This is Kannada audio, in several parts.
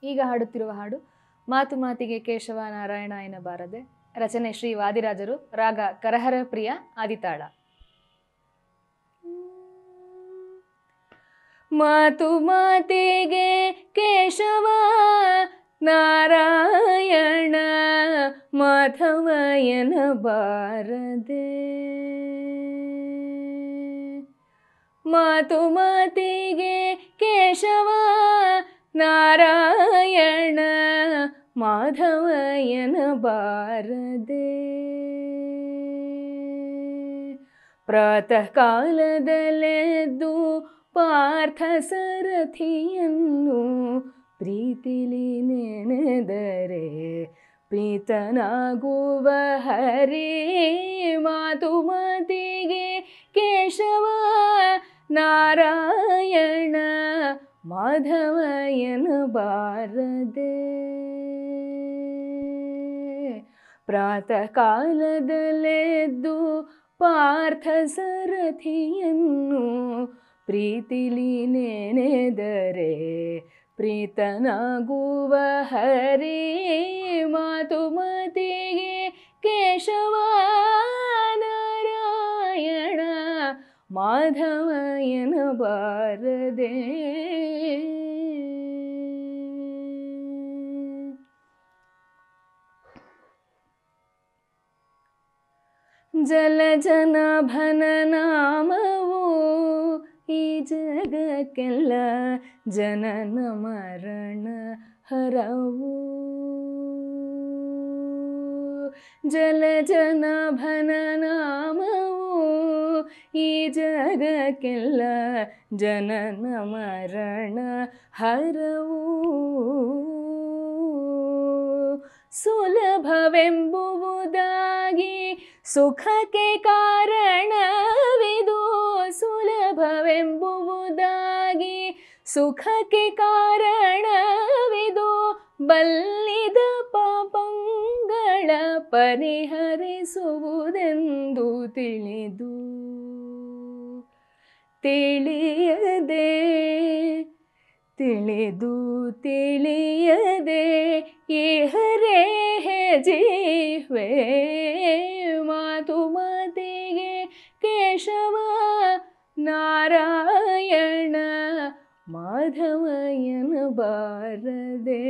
ಈಗ ಹಾಡುತ್ತಿರುವ ಹಾಡು ಮಾತು ಮಾತಿಗೆ ಕೇಶವ ನಾರಾಯಣ ಎನ್ನಬಾರದೆ. ರಚನೆ ಶ್ರೀ ವಾದಿರಾಜರು. ರಾಗ ಕರಹರ ಪ್ರಿಯ, ಆದಿತಾಳ. ಮಾತು ಮಾತಿಗೆ ಕೇಶವ ನಾರಾಯಣ ಮಾಧವ ಎನ್ನಬಾರದೆ. ಮಾತು ಮಾತಿಗೆ ಕೇಶವ ನಾರಾಯಣ ಮಾಧವ ಎನ್ನಬಾರದೆ. ಪ್ರಾತಃ ಕಾಲದಲ್ಲೆದ್ದು ಪಾರ್ಥ ಸಾರಥಿಯನ್ನು ಪ್ರೀತಿಲಿ ನೆನೆದರೆ ಪ್ರೀತನಾಗುವ ಹರಿ. ಮಾತು ಮಾತಿಗೆ ಕೇಶವ ನಾರಾಯಣ ಮಾಧವ ಎನ್ನಬಾರದೆ. ಪ್ರಾತಃ ಕಾಲದಲ್ಲೆದ್ದು ಪಾರ್ಥ ಸಾರಥಿಯನ್ನು ಪ್ರೀತಿಲಿ ನೆನೆದರೆ ಪ್ರೀತನಾಗುವ ಹರಿ. ಮಾತು ಮಾತಿಗೆ ಕೇಶವ ನಾರಾಯಣ ಮಾಧವ ಎನ್ನಬಾರದೆ. ಜಲಜನಾಭನ ನಾಮವು ಈ ಜಗಕ್ಕೆಲ್ಲ ಜನನ ಮರಣ ಹರವು. ಜಲಜನಾಭನ ನಾಮವು ಈ ಜಗಕ್ಕೆಲ್ಲ ಜನನ ಮರಣ ಹರವು. ಸುಲಭವೆಂಬುವುದಾಗಿ ಸುಖಕ್ಕೆ ಕಾರಣವಿದು. ಸುಲಭವೆಂಬುವುದಾಗಿ ಸುಖಕ್ಕೆ ಕಾರಣವಿದು. ಬಲ್ಲಿದ ಪಾಪಂಗಳ ಪರಿಹರಿಸುವುದೆಂದು ತಿಳಿದು ತಿಳಿಯದೆ ತಿಳಿದು ತಿಳಿಯದೆ ಇಹರೇ ಜೀವೆ. ಮಾತು ಮಾತಿಗೆ ಕೇಶವ ನಾರಾಯಣ ಮಾಧವ ಎನ್ನಬಾರದೆ.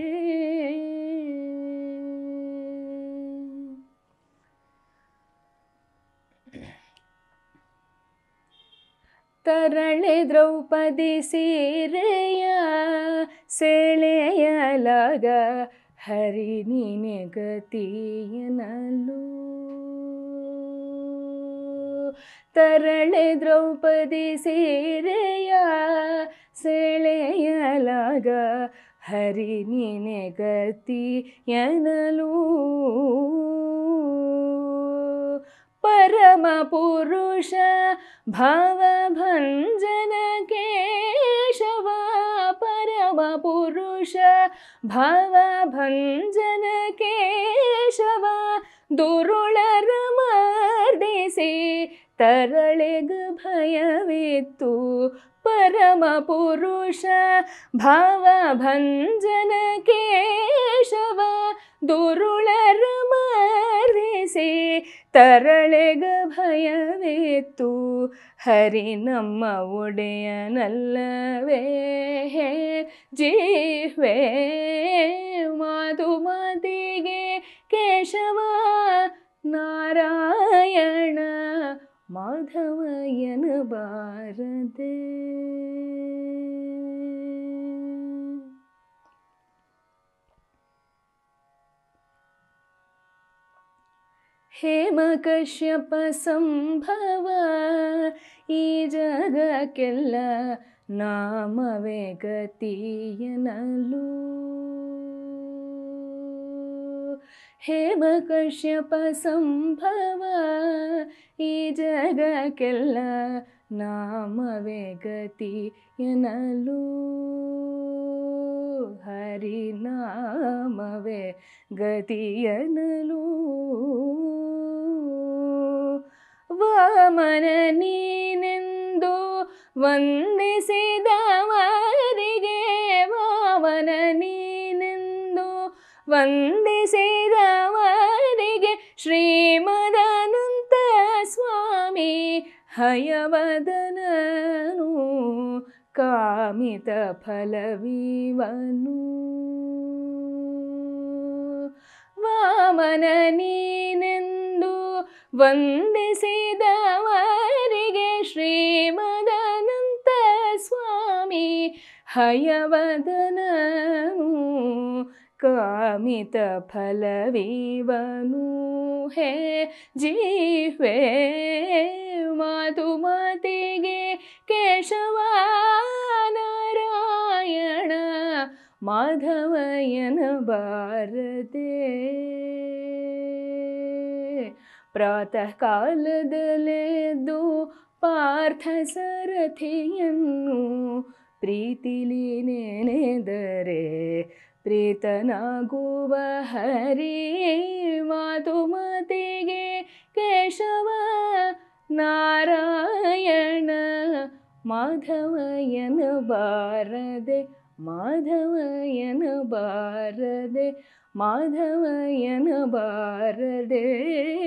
ತರಳೆ ದ್ರೌಪದಿ ಸೀರೆಯ ಸೆಳೆಯಲಾಗ ಹರಿ ನೀನೆ ಗತಿ ಎನ್ನಲು. ತರಳೆ ದ್ರೌಪದಿ ಸೀರೆಯ ಸೆಳೆಯಲಾಗ ಹರಿ ನೀನೆ ಗತಿ ಎನ್ನಲು. ಪರಮ ಪುರುಷ ಭಾವಭಂಜನ ಕೇಶವ. ಪರಮ ಪುರುಷ ಭಾವಭಂಜನ ಕೇಶವ. ದುರುಳರ ಮರ್ದಿಸಿ ತರಳೆಗ ಭಯವಿತ್ತು. ಪರಮ ಪುರುಷ ಭಾವಭಂಜನ ಕೇಶವ. ದುರುಳರ ಮರ್ದಿಸಿ ತರಳೆಗ ಭಯವಿತ್ತು. ಹರಿ ನಮ್ಮ ಒಡೆಯನಲ್ಲವೇ ಜೀವೇ. ಮಾತು ಮಾತಿಗೆ ಕೇಶವ ನಾರಾಯಣ ಮಾಧವ ಎನ್ನಬಾರದೆ. ಹೇಮ ಕಶ್ಯಪ ಸಂಭವ ಈ ಜಗಕ್ಕೆಲ್ಲ ನಾಮವೇ ಗತಿ ಎನ್ನಲು. ಹೇಮ ಕಶ್ಯಪ ಸಂಭವ ಈ ಜಗಕ್ಕೆಲ್ಲ ನಾಮವೇ ಗತಿ ಎನ್ನಲು. ಹರಿನಾಮವೇ ಗತಿ ಎನ್ನಲು. ವಾಮನ ನೀನೆಂದು ವಂದಿಸಿದವರಿಗೆ ವಾಮನ ನೀ ವಂದಿಸಿದವರಿಗೆ ಶ್ರೀಮದನಂತ ಸ್ವಾಮಿ ಹಯವದನನು ಕಾಮಿತ ಫಲವಿವನು. ವಾಮನ ನೀನೆಂದು ವಂದಿಸಿದವರಿಗೆ ಶ್ರೀಮದನಂತ ಸ್ವಾಮಿ ಹಯವದನನು ಕಾಮಿತ ಫಲವಿವನು. ಹೇ ಜೀವೇ ಮಾತು ಮಾತಿಗೆ ಕೇಶವ ನಾರಾಯಣ ಮಾಧವಯ್ಯನ ಬಾರದೆ. ಪ್ರಾತಃ ಕಾಲದಲ್ಲೆದ್ದು ಪಾರ್ಥ ಸಾರಥಿಯನ್ನು ಪ್ರೀತಿಲಿ ನೆನೆದರೆ ಪ್ರೀತನಾಗುವ ಹರಿ. ಮಾತು ಮಾತಿಗೆ ಕೇಶವ ನಾರಾಯಣ ಮಾಧವಯ್ಯನ ಬಾರದೆ, ಮಾಧವಯ್ಯನ ಬಾರದೆ, ಮಾಧವಯ್ಯನ ಬಾರದೆ.